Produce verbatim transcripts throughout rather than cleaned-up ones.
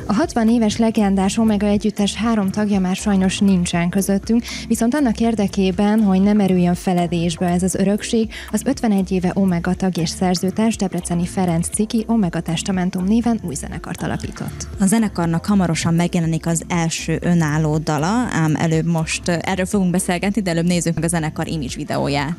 A hatvan éves legendás Omega együttes három tagja már sajnos nincsen közöttünk, viszont annak érdekében, hogy nem merüljön feledésbe ez az örökség, az ötvenegy éve Omega tag és szerzőtárs Debreceni Ferenc Ciki Omega Testamentum néven új zenekart alapított. A zenekarnak hamarosan megjelenik az első önálló dala, ám előbb most erről fogunk beszélgetni, de előbb nézzük meg a zenekar image videóját.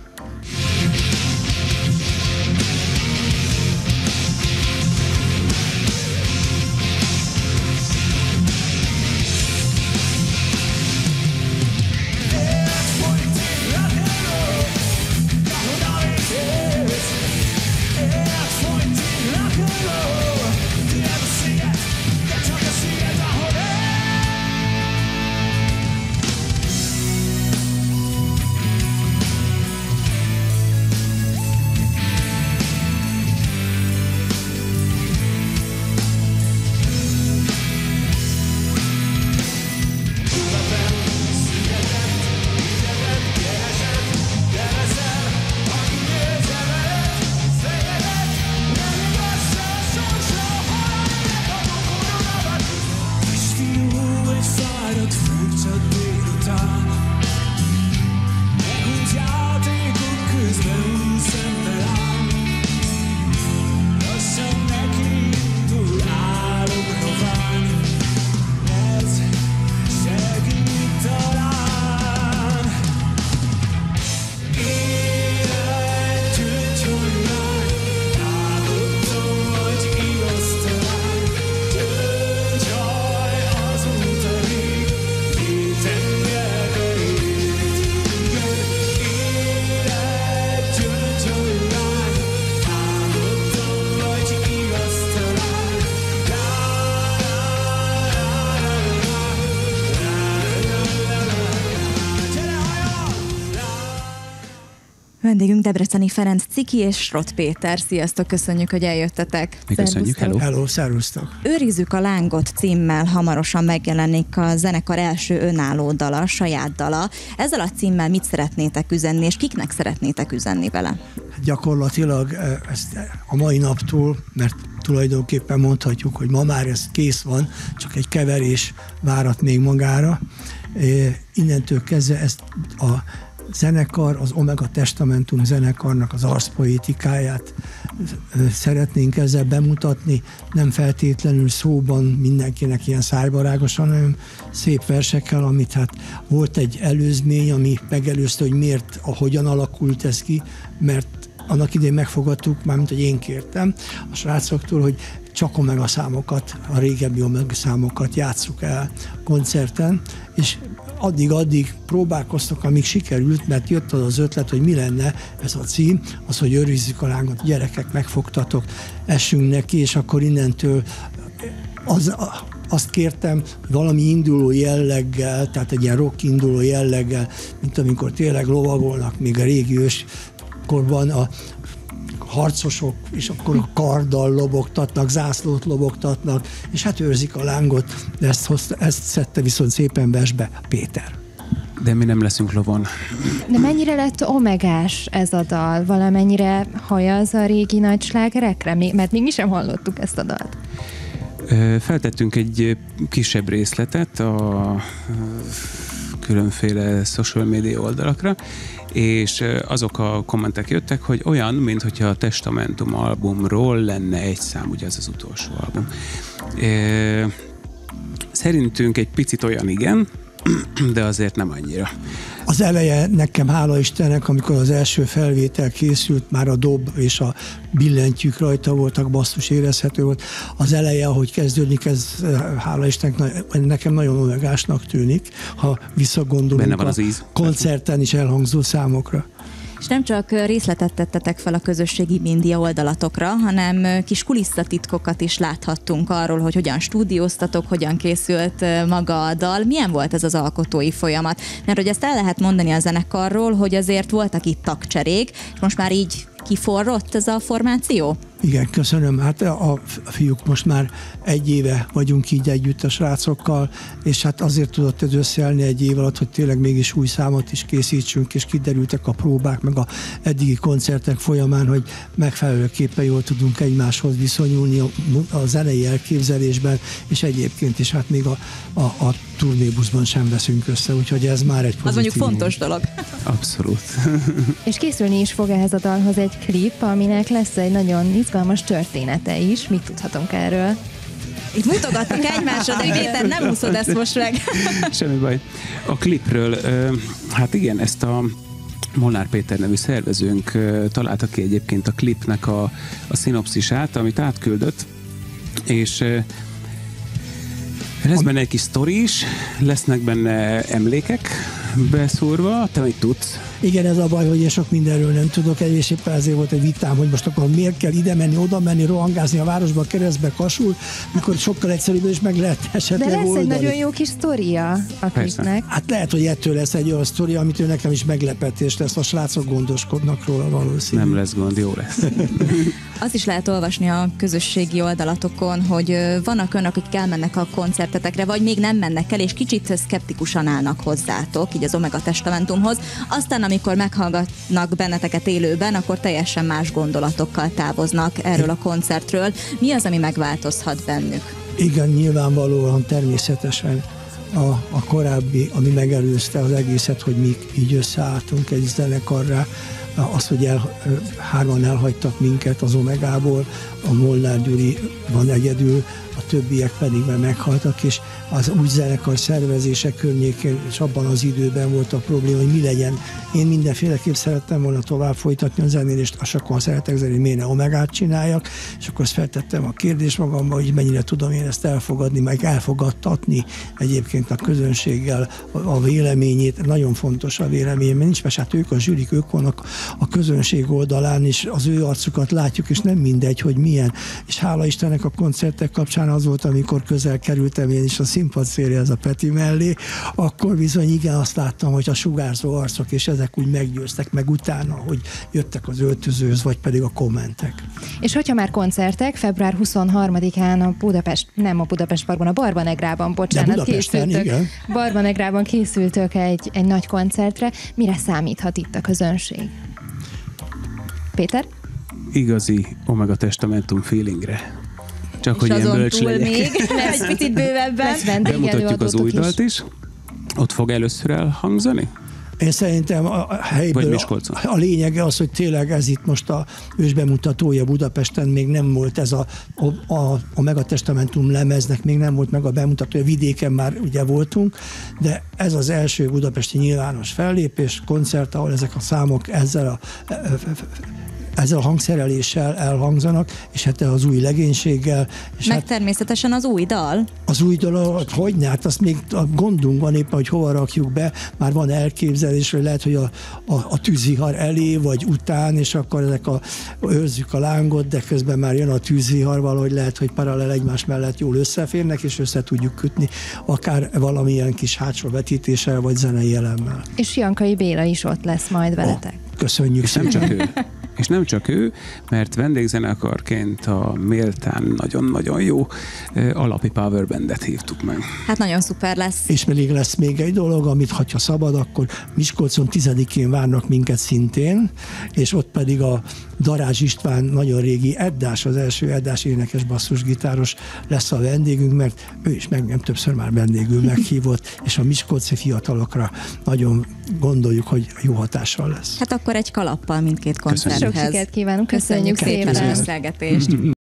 Vendégünk Debreceni Ferenc Ciki és Srott Péter. Sziasztok, köszönjük, hogy eljöttetek. Mi köszönjük, hello. Hello, szervusztok. Őrizzük a lángot címmel hamarosan megjelenik a zenekar első önálló dala, saját dala. Ezzel a címmel mit szeretnétek üzenni, és kiknek szeretnétek üzenni vele? Gyakorlatilag ezt a mai naptól, mert tulajdonképpen mondhatjuk, hogy ma már ez kész van, csak egy keverés várat még magára. Innentől kezdve ezt a zenekar, az Omega Testamentum zenekarnak az arszpoétikáját szeretnénk ezzel bemutatni, nem feltétlenül szóban mindenkinek ilyen szájbarágosan, hanem szép versekkel, amit hát volt egy előzmény, ami megelőzte, hogy miért, ahogyan alakult ez ki, mert annak idején megfogadtuk, mármint, hogy én kértem a srácoktól, hogy csak Omega számokat, a régebbi Omega számokat játsszuk el koncerten, és addig-addig próbálkoztak, amíg sikerült, mert jött az az ötlet, hogy mi lenne ez a cím, az, hogy őrizzük a lángot, gyerekek, megfogtatok, essünk neki, és akkor innentől az, azt kértem, hogy valami induló jelleggel, tehát egy ilyen rock induló jelleggel, mint amikor tényleg lovagolnak még a régi őskorban a harcosok, és akkor a karddal lobogtatnak, zászlót lobogtatnak, és hát őrzik a lángot, de ezt, hozta, ezt szedte viszont szépen versbe Péter. De mi nem leszünk lovon. De mennyire lett omegás ez a dal? Valamennyire hajaz a régi nagy slágerekre? Mert még mi sem hallottuk ezt a dalt. Feltettünk egy kisebb részletet a különféle social media oldalakra, és azok a kommentek jöttek, hogy olyan, mintha a Testamentum albumról lenne egy szám, ugye ez az utolsó album. Szerintünk egy picit olyan, igen, de azért nem annyira. Az eleje nekem, hála Istennek, amikor az első felvétel készült, már a dob és a billentyűk rajta voltak, basszus érezhető volt. Az eleje, ahogy kezdődik, ez hála Istennek nekem nagyon omegásnak tűnik, ha visszagondolunk van az a íz. koncerten is elhangzó számokra. És nem csak részletet tettetek fel a közösségi média oldalatokra, hanem kis kulisszatitkokat is láthattunk arról, hogy hogyan stúdióztatok, hogyan készült maga a dal. Milyen volt ez az alkotói folyamat? Mert hogy ezt el lehet mondani a zenekarról, hogy azért voltak itt tagcserék, és most már így kiforrott ez a formáció? Igen, köszönöm. Hát a fiúk most már egy éve vagyunk így együtt a srácokkal, és hát azért tudott ez összeállni egy év alatt, hogy tényleg mégis új számot is készítsünk, és kiderültek a próbák, meg a eddigi koncertek folyamán, hogy megfelelőképpen jól tudunk egymáshoz viszonyulni a, a zenei elképzelésben, és egyébként is hát még a, a, a turnébuszban sem veszünk össze, úgyhogy ez már egy pozitív. Az mondjuk fontos dolog. Abszolút. És készülni is fog ehhez a dalhoz egy klip, aminek lesz egy nagyon izgalmas története is. Mit tudhatunk erről? Itt mutogattuk egymásra, de Péter, nem úszod ezt most meg. Semmi baj. A klipről, hát igen, ezt a Molnár Péter nevű szervezőnk találta ki egyébként a klipnek a, a szinopszisát, amit átküldött, és lesz benne egy kis sztori is, lesznek benne emlékek beszúrva, te mit tudsz? Igen, ez a baj, hogy én sok mindenről nem tudok, és éppen ezért volt egy vitám, hogy most akkor miért kell ide menni, oda menni, rohangázni a városba, keresztbe, Kasul, mikor sokkal egyszerűbb és meg lehet esetleg De lesz oldani. egy nagyon jó kis sztoria a klipnek. Hát lehet, hogy ettől lesz egy olyan sztori, amitől nekem is meglepetés lesz, a srácok gondoskodnak róla valószínűleg. Nem lesz gond, jó lesz. Azt is lehet olvasni a közösségi oldalatokon, hogy vannak önök, akik elmennek a koncertetekre, vagy még nem mennek el, és kicsit szkeptikusan állnak hozzátok, így az Omega Testamentumhoz. Aztán, amikor meghallgatnak benneteket élőben, akkor teljesen más gondolatokkal távoznak erről a koncertről. Mi az, ami megváltozhat bennük? Igen, nyilvánvalóan, természetesen a, a korábbi, ami megelőzte az egészet, hogy mi így összeálltunk egy zenekarrá, az, hogy el, hárman elhagytak minket az Omegából, a Molnár Gyuri van egyedül, a többiek pedig már meghaltak, és az új zenekar szervezése környékén, és abban az időben volt a probléma, hogy mi legyen. Én mindenféleképp szerettem volna tovább folytatni a zenélést, és akkor szeretek zenélni, miért ne Omegát csináljak, és akkor azt feltettem a kérdést magamba, hogy mennyire tudom én ezt elfogadni, meg elfogadtatni egyébként a közönséggel a, a véleményét. Nagyon fontos a vélemény, mert nincs más, hát ők a zsűrik, ők vannak a közönség oldalán, és az ő arcukat látjuk, és nem mindegy, hogy milyen. És hála Istennek a koncertek kapcsán az volt, amikor közel kerültem én is a színpad szélhez a Peti mellé, akkor bizony igen, azt láttam, hogy a sugárzó arcok, és ezek úgy meggyőztek meg utána, hogy jöttek az öltözőhöz, vagy pedig a kommentek. És hogyha már koncertek, február huszonharmadikán a Budapest, nem a Budapest Parkban, a Barbanegrában, bocsánat, készültök. Igen. Barbanegrában készültök egy, egy nagy koncertre. Mire számíthat itt a közönség? Péter? Igazi Omega Testamentum feelingre. Csak és hogy ilyen bölcs túl legyek. még lesz egy picit bővebben. Bemutatjuk az új dalt is. is. Ott fog először elhangzani? Én szerintem a helyből a, a lényege az, hogy tényleg ez itt most a ősbemutatója Budapesten, még nem volt ez a, a, a, a Megatestamentum lemeznek, még nem volt meg a bemutatója, vidéken már ugye voltunk, de ez az első budapesti nyilvános fellépés, koncert, ahol ezek a számok ezzel a ezzel a hangszereléssel elhangzanak, és hát az új legénységgel. És meg hát természetesen az új dal. Az új dal, hogyne, hát azt még a gondunk van éppen, hogy hova rakjuk be, már van elképzelés, hogy lehet, hogy a, a, a tűzvihar elé, vagy után, és akkor ezek a, őrzzük a lángot, de közben már jön a tűzvihar, valahogy lehet, hogy paralel egymás mellett jól összeférnek, és össze tudjuk kötni, akár valamilyen kis hátsó vetítéssel, vagy zenei elemmel. És Jankai Béla is ott lesz majd veletek. Oh, köszönjük és nem csak ő. És nem csak ő, mert vendégzenekarként a méltán nagyon-nagyon jó Alapi Power Bandet hívtuk meg. Hát nagyon szuper lesz. És még lesz még egy dolog, amit ha szabad, akkor Miskolcon tizedikén várnak minket szintén, és ott pedig a Darázs István, nagyon régi Eddás, az első Eddás énekes basszusgitáros lesz a vendégünk, mert ő is meg nem többször már vendégül meghívott, és a miskolci fiatalokra nagyon gondoljuk, hogy jó hatással lesz. Hát akkor egy kalappal mindkét koncerthez. Sok sikert kívánunk, köszönjük, köszönjük szépen a beszélgetést.